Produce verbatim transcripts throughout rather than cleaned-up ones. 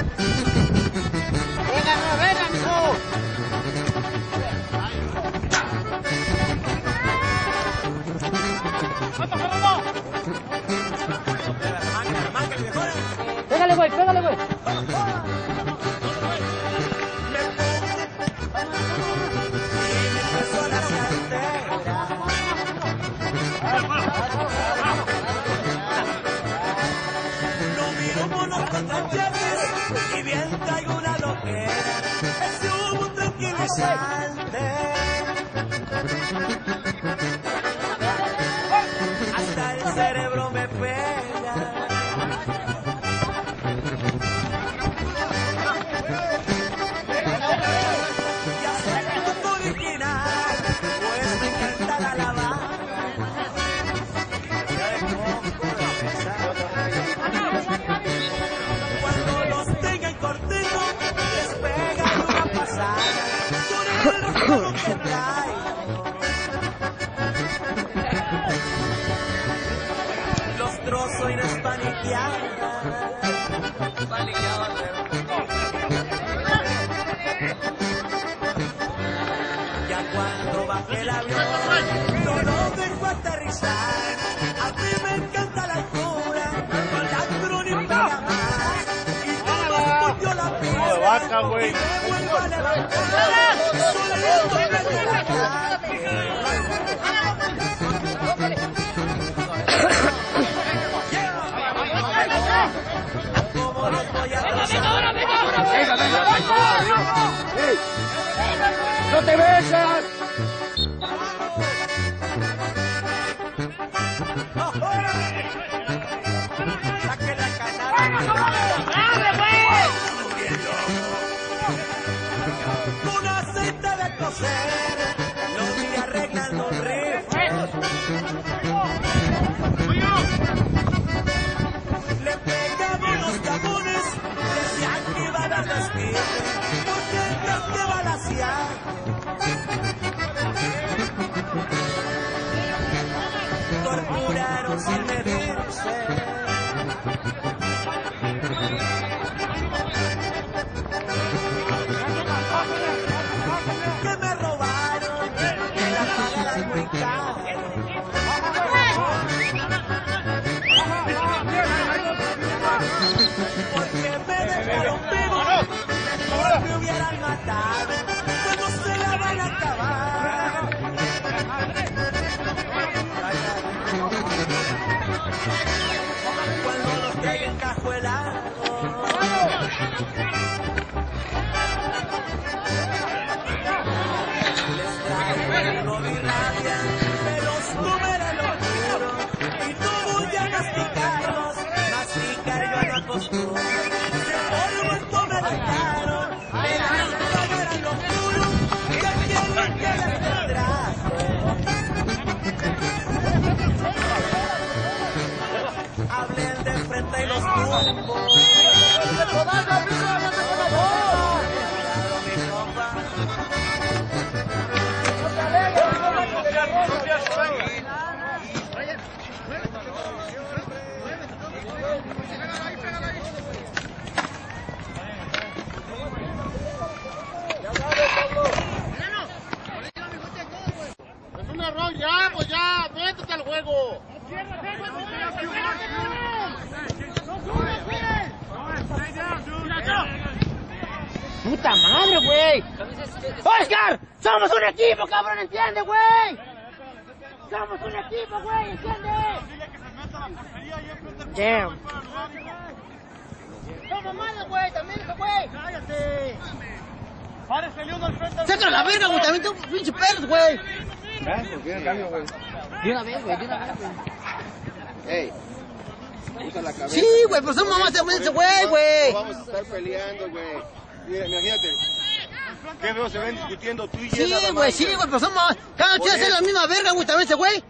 Venga, no, venga, mijo. Pégale, güey, pégale, güey. Y bien traigo una loquera, es un tranquilizante. Hasta el cerebro me pega. Y hasta el mundo original, pues me encanta la lavada. Los trozo y les paniqueaba. Ya cuando bajé el avión, no lo dejo aterrizar. A mí me encanta la altura, la crónica más. Y todo volvió la pista. Vaca, güey. Y me vuelvo a levantar. ¡No te besas! Con aceite de cocer, los que arreglan los rifles. Le pegaban los camones, decían que iban a despedir, porque el tanque balacear. Torturaron sin medirse. Que me robaron, que la pagaran muy caro. Porque me dejaron vivo, mejor me hubieran matado, pues no se la van a acabar. Cuando los traigan cajuelados, les traigo no mi rabia, me los comeré los duros, y no voy a masticarlos, masticar yo no acostumbro. De polvo esto me dejaron, de la comer los duros, que quieren que les trajo. Hablen de frente y los tumbos. Es un error ya, pues ya, métete al juego. ¡Puta madre, güey! ¡Oscar! ¡Somos un equipo, cabrón! ¡Entiende, güey! ¡Somos un equipo, güey! ¡Entiende! Damn. ¡Somos malos, güey! ¡También eso, güey! ¡Cállate! ¡Párese el uno al frente! ¡Saca la verga, güey! ¡También tú, pinche perros, güey! ¿Eh? ¿Por qué el cambio, güey? De una vez, güey, de una vez, güey. Ey, usa la cabeza. Sí, güey, pero somos más de ese güey, güey. No vamos a estar peleando, güey. Mira, imagínate. ¿Qué veo? Se ven discutiendo tú y él. Sí, güey, sí, güey, pero somos... Cada quien hace la misma verga, güey, también ese güey.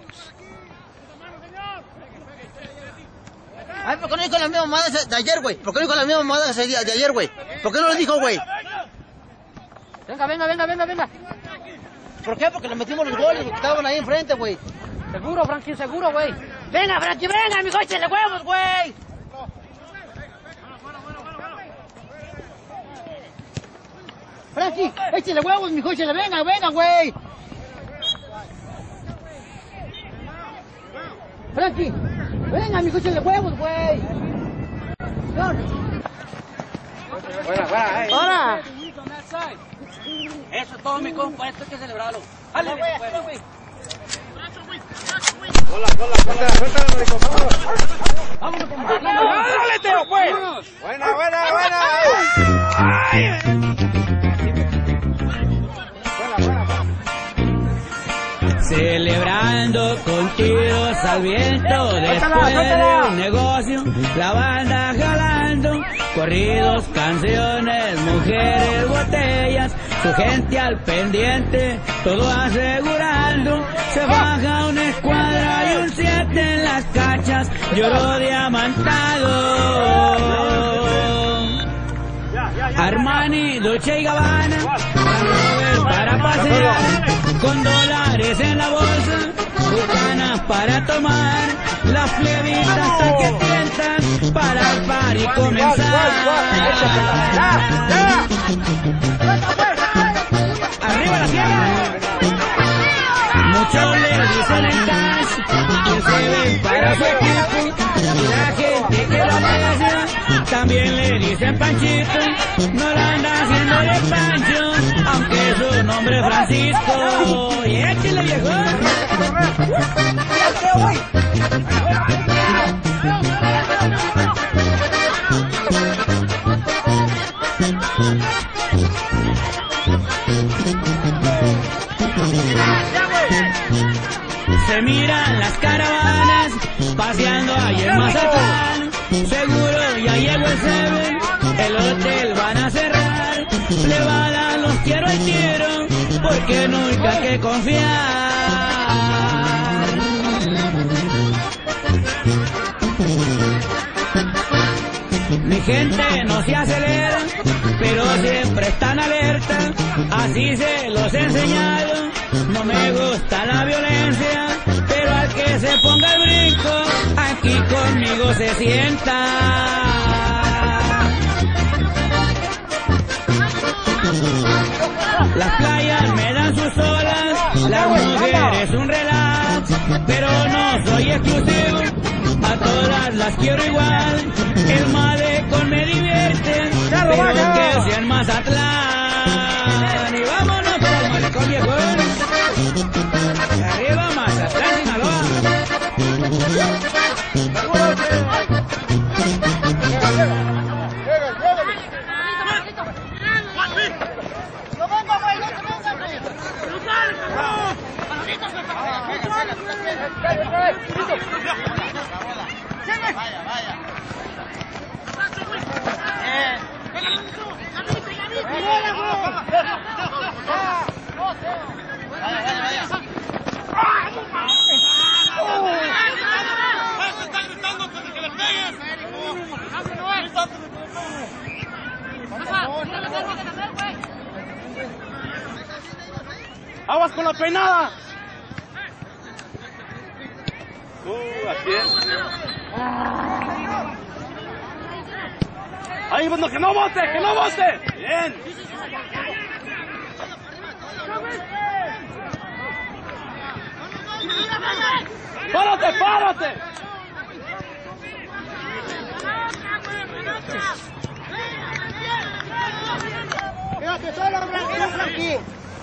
Ay, ¿por qué no dijo la misma mamada de ayer, güey? ¿Por qué no dijo la misma mamada de ayer, güey? ¿Por qué no lo dijo, güey? Venga, venga, venga, venga, venga. ¿Por qué? Porque le metimos los goles que estaban ahí enfrente, güey. Seguro, Frankie, seguro, güey. Venga, Frankie, venga, mi coche de huevos, güey. Frankie, échale huevos, mijo, échale, venga, venga, güey. Frankie, venga, mijo, échale huevos, güey. Buena, buena, eh. Ahora. Eso es todo, mi compa, esto hay que celebrarlo. Dale, güey. Hola, hola, hola, suéltala, rico, vamos. Vámonos con ¡Dale, Teo, pues! Buena, buena, buena. ¡Ay! Buena, buena, buena. Celebrando con tiros al viento, después de un negocio, la banda jalando, corridos, canciones, mujeres, botellas, su gente al pendiente, todo asegurando, se baja una escuadra y un siete en las cachas, lloró diamantado. Armani, Dolce y Gabbana, para pasear, con dólares en la bolsa, bucanas para tomar, las plebitas hasta que tientan para el party comenzar. Arriba la sierra. Muchos le dicen en cash que se ven para su equipo, y la gente que lo aprecia también le dicen Panchito, no la anda haciendo de Pancho, aunque su nombre es Francisco. Y échale, viejo. Se miran las caravanas paseando ahí en Mazatlán, seguro ya llegó el Seven, el hotel van a cerrar, le va a dar los quiero al tiro, porque nunca hay que confiar. Mi gente no se acelera, pero siempre están alerta, así se los he enseñado, no me gusta la violencia, pero al que se ponga el brinco, aquí conmigo se sienta. Las playas me dan sus olas, las mujeres un relax, pero no soy exclusivo, a todas las quiero igual, el malecón me divierte, pero que sea en Mazatlán, y vámonos por el malecón viejón, arriba Mazatlán, Sinaloa. ¡No venga, güey! ¡No venga, güey! Vaya, vaya. ¡Aguas con la peinada! Uh, así es. ¡Ahí, bueno, que no bote, que no bote! ¡Bien! ¡Párate, párate! Quédate solo, Frankie.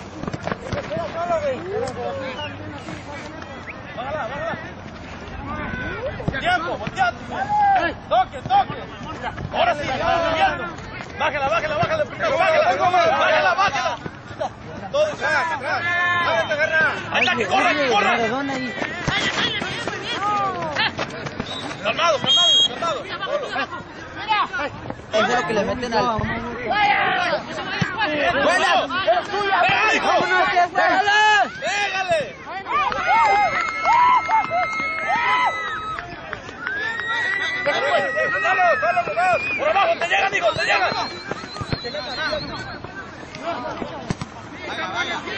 ¡Bájala, bájala! ¡Tiempo, volteate! ¡Toque, toque! ¡Ahora sí, estamos subiendo! ¡Bájala, bájala, bájala! ¡Bájala, bájala, bájala! ¡Todo atrás, atrás! ¡Bájate, agarra! ¡Ahí está, que corra, que corra! ¡Calmado, calmado, calmado! Eso es lo que le meten al... ¡Buena! ¡Es tuya! ¡Venga, hijo! ¡Pégale! ¡Pégale! ¡Por abajo! ¡Te llegan, hijo! ¡Te llegan!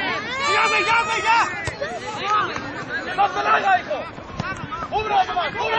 ¡Ya, güey, ya, güey, ya! ¡No se larga, hijo! ¡Cúbrelo, nomás! ¡Cúbrelo!